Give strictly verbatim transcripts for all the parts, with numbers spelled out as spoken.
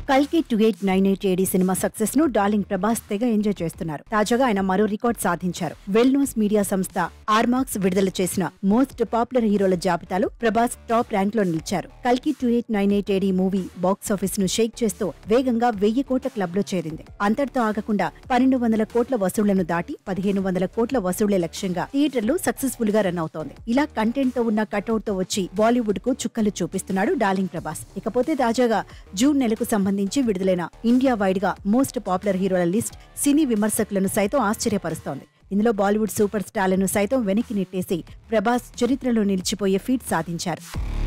కల్కి two eight nine eight AD cinema success ను darling Prabhas తెగ ఎంజాయ్ చేస్తున్నారు. తాజాగా ఆయన మరో రికార్డ్ సాధించారు. వెల్ నోస్ మీడియా సంస్థ ఆర్మాక్స్ విడుదల చేసిన మోస్ట్ పాపులర్ హీరోల జాబితాలో ప్రభాస్ టాప్ ర్యాంక్ లో నిలిచారు. కల్కి two eight nine eight AD movie box office ను షేక్ చేస్తూ వేగంగా వెయ్యి కోట్ల క్లబ్ లో చేరింది. అంతటితో ఆగకుండా పన్నెండు వందల కోట్ల వసూళ్లను దాటి పదిహేను వందల కోట్ల వసూళ్లే లక్ష్యంగా థియేటర్లు సక్సెస్ఫుల్ గా రన్ అవుతోంది. ఇలా కంటెంట్ తో ఉన్న కటౌట్ తో వచ్చి బాలీవుడ్ కు చుక్కలు చూపిస్తున్నాడు డార్లింగ్ ప్రభాస్. ఇకపోతే తాజాగా జూన్ నెలకు సంబంధించి విడుదలైన ఇండియా వైడ్ గా మోస్ట్ పాపులర్ హీరోల లిస్ట్ సినీ విమర్శకులను సైతం ఆశ్చర్యపరుస్తోంది. ఇందులో బాలీవుడ్ సూపర్ స్టార్లను సైతం వెనక్కి నెట్టేసి ప్రభాస్ చరిత్రలో నిలిచిపోయే ఫీట్ సాధించారు.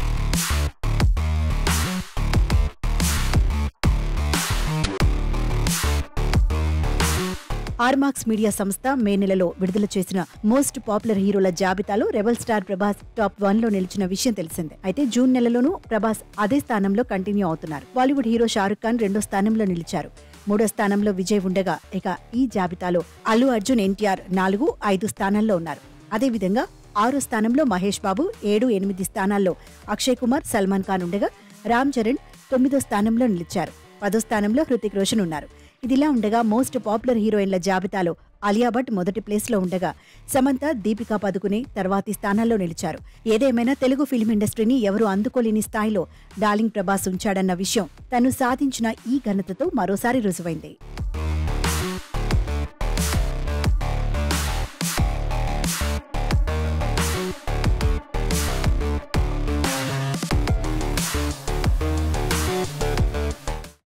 ఆర్మాక్స్ మీడియా సంస్థ మే నెలలో విడుదల చేసిన మోస్ట్ పాపులర్ హీరోల జాబితాలో rebel star Prabhas top one లో నిలిచిన విషయం తెలిసిందే. అయితే జూన్ నెలలోనూ ప్రభాస్ అదే స్థానంలో కంటిన్యూ అవుతున్నారు. బాలీవుడ్ హీరో షారుఖ్ ఖాన్ రెండో స్థానంలో నిలిచారు. మూడో స్థానంలో విజయ్ ఉండగా ఇక ఈ జాబితాలో అల్లు అర్జున్, ఎన్టీఆర్ నాలుగు ఐదు స్థానాల్లో ఉన్నారు. అదేవిధంగా ఆరో స్థానంలో మహేష్ బాబు, ఏడు ఎనిమిది స్థానాల్లో అక్షయ్ కుమార్, సల్మాన్ ఖాన్ ఉండగా రామ్ చరణ్ తొమ్మిదో స్థానంలో నిలిచారు. పదో స్థానంలో హృతిక్ రోషన్ ఉన్నారు. ఇదిలా ఉండగా మోస్ట్ పాపులర్ హీరోయిన్ల జాబితాలో ఆలియా భట్ మొదటి ప్లేస్ లో ఉండగా సమంత, దీపికా పదుకునే తర్వాతి స్థానాల్లో నిలిచారు. ఏదేమైనా తెలుగు ఫిల్మ్ ఇండస్ట్రీని ఎవరూ అందుకోలేని స్థాయిలో డార్లింగ్ ప్రభాస్ ఉంచాడన్న విషయం తను సాధించిన ఈ ఘనతతో మరోసారి రుజువైంది.